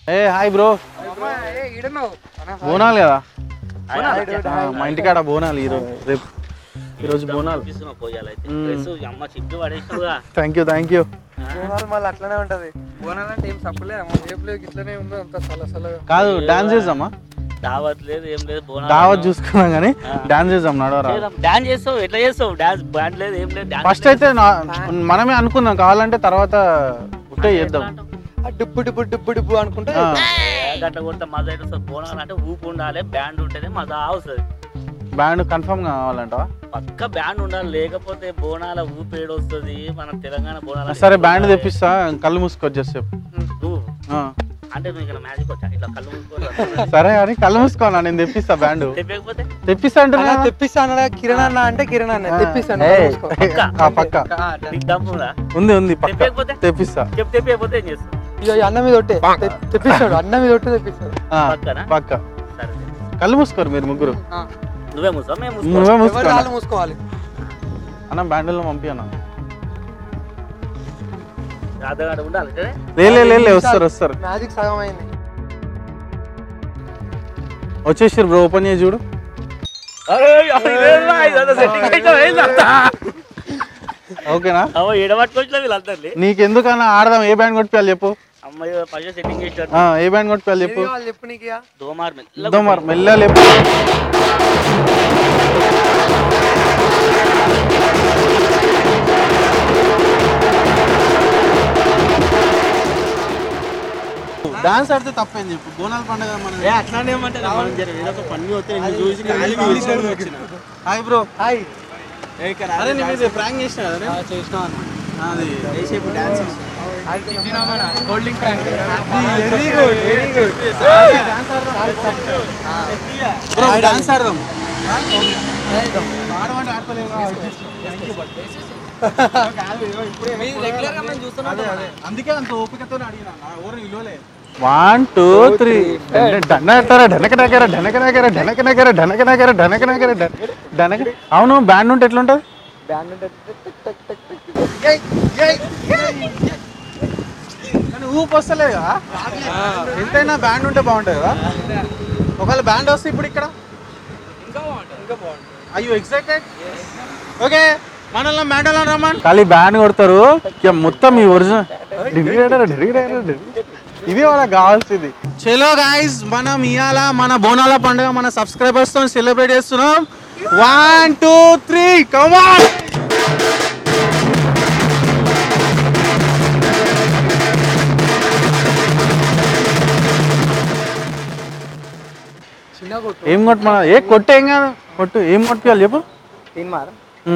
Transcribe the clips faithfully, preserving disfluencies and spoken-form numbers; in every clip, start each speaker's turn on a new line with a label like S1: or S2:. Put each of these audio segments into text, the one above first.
S1: ఏ hi bro. Bonalu కదా మా ఇంటికాడ బోనాలు ఈరోజు రేపు ఈరోజు Bonalu. Thank you thank you.
S2: మళ్ళీ అట్లనే ఉంటది బోనాలు అంటే ఏం తప్పలేదు ఇట్లనే ఉందో అంత సలసలగా
S1: కాదు. డాన్స్ చేద్దామా?
S3: దావత్ లేదు ఏం లేదు.
S1: దావత్ చూసుకున్నాం కానీ డాన్స్ చేద్దాం. నడవరా
S3: డాన్స్ చేస్తావు ఎట్లా చేస్తావు? డాన్స్ బ్యాండ్ లేదు ఏం లేదు.
S1: ఫస్ట్ అయితే మనమే అనుకున్నాం కావాలంటే తర్వాత ఉంటే చేద్దాం.
S2: డుబ్బు డుబ్బు డుబ్బు డుబ్బు అనుకుంటే
S3: గట్ల కొడితే మజా అయితే వస్తుంది. బోనాలు అంటే ఊపు ఉండాలి, బ్యాండ్ ఉంటేనే మజా వస్తుంది.
S1: బ్యాండ్ కన్ఫర్మ్ కావాలంట
S3: పక్క బ్యాండ్ ఉండాలి, లేకపోతే బోనాల ఊపు ఏడు వస్తుంది. మన తెలంగాణ బోనాల.
S1: సరే బ్యాండ్ తెప్పిస్తా, కళ్ళు మూసుకొచ్చేస్తే.
S3: నువ్వు అంటే నువ్వు ఇక్కడ మ్యాజిక్ వచ్చా ఇట్లా కళ్ళు మూసుకోవాలి.
S1: సరే అని కళ్ళు మూసుకోనా, నేను తెప్పిస్తా బ్యాండ్.
S3: తెప్పకపోతే
S1: తెప్పిస్తా అంటే
S2: తెప్పిస్తా అన్న కిరణ్ అన్న అంటే కిరణ్ అన్న తెప్పిస్తాను.
S1: పక్క
S3: దమ్ముదా
S1: ఉంది ఉంది
S3: తెప్పకపోతే
S1: తెప్పిస్తా.
S3: తెప్పకపోతే ఏం చేస్తావు?
S2: అన్న మీద ఒట్టే తెప్పిస్తాడు, అన్న మీద ఒట్టే తెప్పిస్తాడు.
S1: పక్క కళ్ళు మూసుకోరు మీరు ముగ్గురు.
S3: నువ్వే మూసా మేము
S1: నువ్వే మూసుకోవాలి.
S2: మూసుకోవాలి
S1: అన్న బ్యాండ్లో పంపి అన్న.
S3: ఉండాలి
S1: లే వస్తారు వస్తారు.
S2: మ్యాజిక్ సగం అయింది.
S1: వచ్చేసారు బ్రో, ఓపెన్ చేసి చూడు. ఓకేనా?
S3: ఎడబట్టుకొచ్చిన వీళ్ళందరినీ.
S1: నీకెందుకన్నా ఆడదాం. ఏ బ్యాండ్ కొట్టిపోయాలి చెప్పు.
S3: అమ్మాయి ఫస్ట్ సెట్టింగ్ చేస్తాడు.
S1: ఏ బ్యాండ్ కొట్టిపోయాలి చెప్పు.
S2: చెప్పు నీకు
S3: దోమార్
S1: దోమార్ మెల్ల లేపు. డాన్స్ ఆడితే తప్పేం చెప్పు. బోనాల పండుగ మనం
S3: అట్లానే
S1: హాయ్ బ్రో.
S2: హాయ్.
S1: అరే నీ మీద ప్రాంక్ చేసిన కదా
S2: చేసినా
S1: అది dance
S2: holding fan.
S1: Very good very good. Bro dance ఆడదాం. ఆడమంటే ఆడతలేవా? అందుకే అంత ఓపికతో అడిగినా. ఎవరు విలువలే. వన్ టూ త్రీ ఢనకర ఢనకనగర ఢనకనగర ఢనకనగర ఢనకనగర ఢనకనగర ఢనక. అవును బ్యాండ్ ఉంటే ఎట్లుంటది?
S2: బ్యాండ్ ఉంటే
S1: కానీ ఊపు వస్తలేదు కదా. ఎంతైనా బ్యాండ్ ఉంటే బాగుంటుంది కదా. ఒకవేళ బ్యాండ్ వస్తే ఇప్పుడు ఇక్కడ అయ్యో ఎక్సైటెడ్. ఓకే మనల్ని బ్యాండ్ రమ్మని ఖాళీ బ్యాండ్ కొడతారు మొత్తం ఈ ఒరిజినల్. ఇది వాళ్ళకి కావాల్సింది. చలో గాయ్స్, మనం ఇవాళ మన బోనాల పండుగ మన సబ్స్క్రైబర్స్ తో సెలబ్రేట్ చేస్తున్నాం. One two three come on. ఏం కొట్టు మన ఏ కొట్టు ఏం కాదు కొట్టు. ఏం కొట్టియాలి చెప్పు.
S2: Teenmar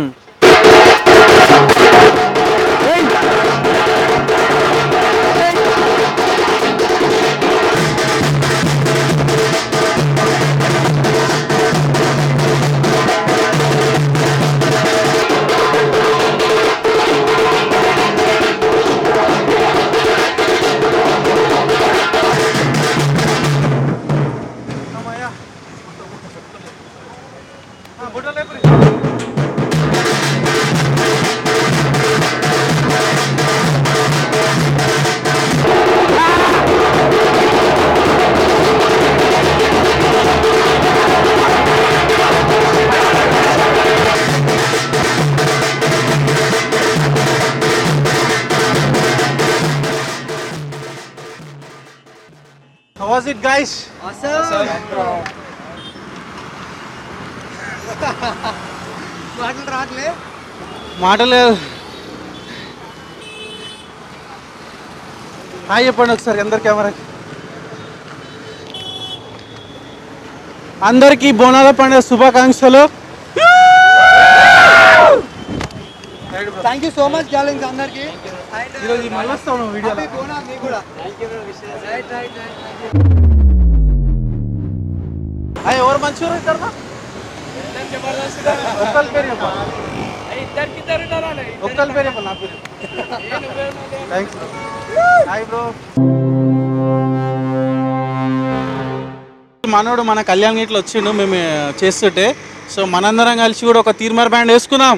S1: How was it, guys?
S2: Awesome. మాటలు రాట్లే
S1: మాటలేదు. హాయ్ చెప్పండి ఒకసారి అందరు కెమెరాకి. అందరికీ బోనాల పండుగ శుభాకాంక్షలు.
S2: Thank you so much challenge అందరికి.
S1: ఈరోజు మళ్ళీ వస్తాను వీడియో. అయ్యి ఎవరు మంచిగా ఉంటారు? ఒక్కరి పేరు చెప్ప ఒక్కరి పేరు చెప్ప నా పేరు. థ్యాంక్స్. Hi bro. మనోడు మన కళ్యాణ్ గీట్లో వచ్చిండు మేము చేస్తుంటే. సో మనందరం కలిసి కూడా ఒక తీర్మార్ బ్యాండ్ వేసుకుందాం.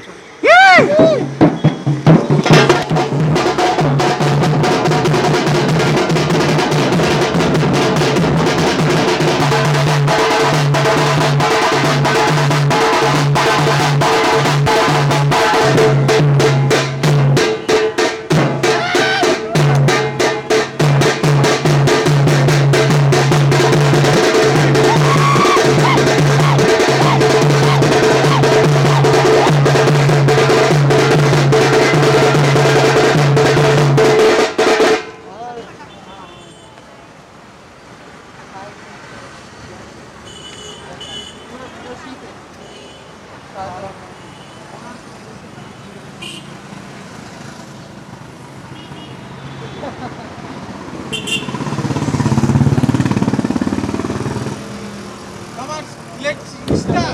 S1: Come on, let's start.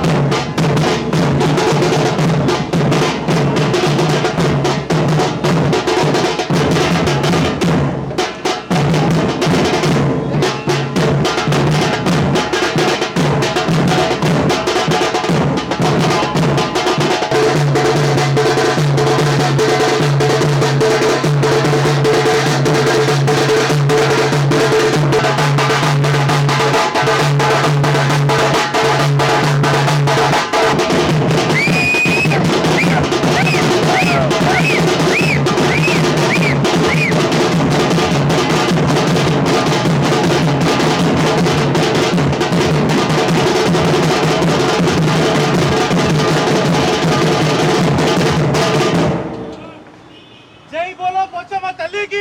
S1: जय बोलो पोचम्मा तल्ली की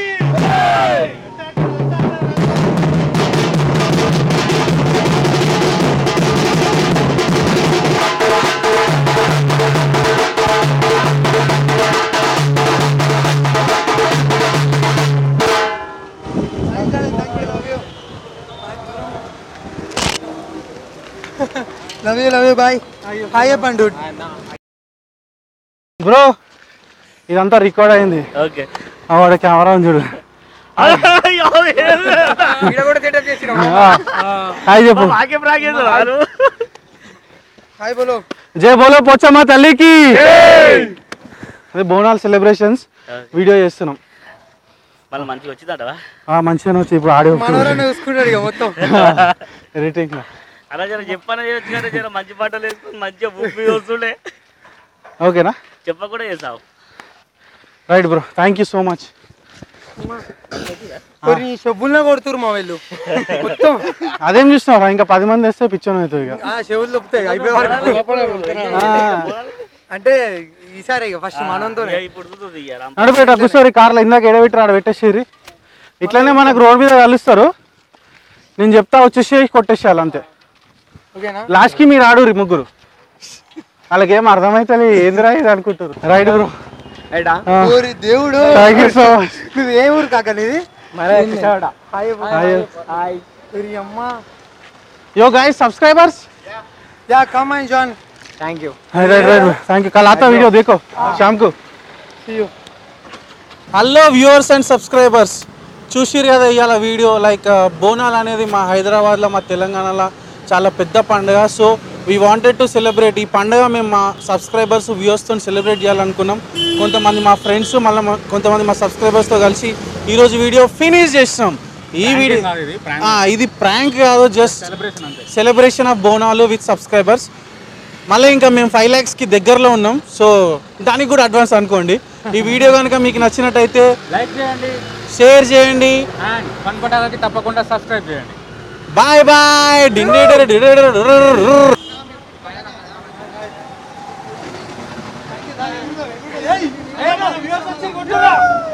S2: love you love you bye hi చెప్పండి
S1: బ్రో ఇదంతా రికార్డ్ అయింది.
S3: ఓకే
S1: వాడు కెమెరా ఉంది చూడు. హాయ్ చెప్పు.
S2: హాయ్ బోలో
S1: జై బోలో పోచమ్మ తల్లికి. అదే బోనాల్ సెలబ్రేషన్స్ వీడియో చేస్తున్నాం.
S3: మళ్ళీ మంచిగా వచ్చిందటవా?
S1: మంచిగానే వచ్చి ఇప్పుడు ఆడియో
S2: మనవరాన్ని చూసుకుంటాడు ఇక మొత్తం
S1: ఎడిటింగ్.
S3: అలా జర చెప్పానే చేయొచ్చు కదా, జర మంచి పాటలు వేసుకుని మంచిగా బుక్ వస్తుండే.
S1: ఓకేనా?
S3: చెప్ప కూడా చేసావు.
S1: Right bro, thank you so much.
S2: కొన్ని చెవుల్లో కొడుతురు మా వీళ్ళు మొత్తం.
S1: అదేం చూస్తున్నారా, ఇంకా పది మంది వేస్తే పిచ్చోన్ అవుతుంది ఇక.
S2: చెవులు తొప్పుతాయి అయిపోయే అంటే ఈసారి ఇక ఫస్ట్ మనంతో
S3: ఇప్పుడు చూస్తుంది
S1: నడిపేట కూర్చోరి కార్లో. ఇందాక ఎడబెట్టి ఆడ పెట్టేసేరి. ఇట్లనే మనకు రోడ్ మీద కలుస్తారు. నేను చెప్తా వచ్చేసి కొట్టేసేయాలి అంతే.
S2: ఓకేనా?
S1: లాస్ట్ కి మీరు ఆడురి ముగ్గురు. వాళ్ళకేం అర్థమైతే ఏందిరా ఇది అనుకుంటారు. Right bro.
S2: దేవుడు
S1: థ్యాంక్ యూ సో మచ్.
S2: నువ్వు ఏ ఊరు కాక నీది?
S1: यो गाइस सब्सक्राइबर्स
S2: या come and join thank you
S1: right right thank you. कल आता वीडियो देखो शाम को.
S2: See you.
S1: Hello viewers and subscribers, చూసిరు కదా ఇవాళ వీడియో. లైక్ బోనాల్ అనేది మా హైదరాబాద్లో, మా తెలంగాణలో చాలా పెద్ద పండుగ. So we wanted to celebrate ఈ పండుగ. మేము మా సబ్స్క్రైబర్స్ వ్యూవర్స్తో సెలబ్రేట్ చేయాలనుకున్నాం. కొంతమంది మా ఫ్రెండ్స్, మళ్ళీ కొంతమంది మా సబ్స్క్రైబర్స్తో కలిసి ఈరోజు వీడియో ఫినిష్ చేసినాం. ఈ వీడియో ఇది ప్రాంక్ కాదు, just celebration of Bonalu with subscribers. మళ్ళీ ఇంకా మేము ఫైవ్ ల్యాక్స్కి దగ్గరలో ఉన్నాం. సో దానికి కూడా అడ్వాన్స్ అనుకోండి. ఈ వీడియో కనుక మీకు నచ్చినట్టయితే
S4: లైక్ చేయండి,
S1: షేర్ చేయండి,
S4: అండ్ వన్ బటన్కి తప్పకుండా సబ్స్క్రైబ్ చేయండి.
S1: Bye bye. డిన్నర్